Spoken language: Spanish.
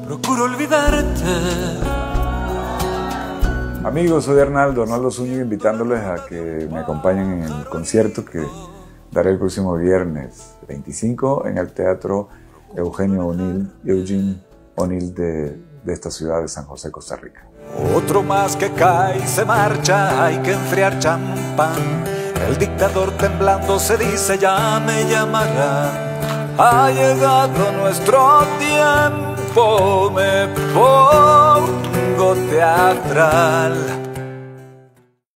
procuro olvidarte. Amigos, soy Arnaldo Zúñiga, invitándoles a que me acompañen en el concierto que daré el próximo viernes 25 en el Teatro Eugene O'Neill de esta ciudad de San José, Costa Rica. Otro más que cae y se marcha, hay que enfriar champán. El dictador temblando se dice ya me llamarán. Ha llegado nuestro tiempo, me pongo teatral.